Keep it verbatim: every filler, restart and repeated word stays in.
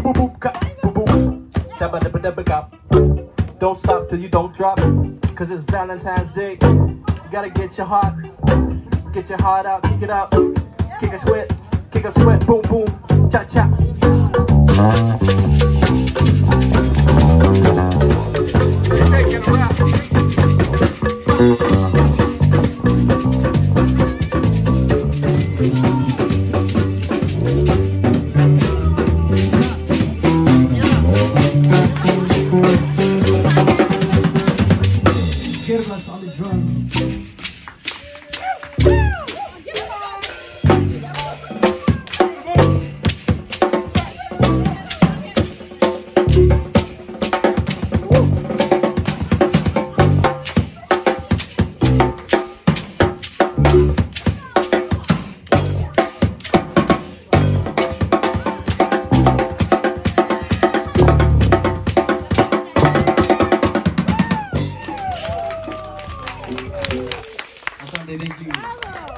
boop boop ka, boop boop. Dabba dabba dabba ka. Don't stop till you don't drop, cause it's Valentine's Day. You gotta get your heart, get your heart out, kick it out, kick a sweat, kick a sweat, boom boom, cha cha. Taking a rap. Us on the drum. Thank you.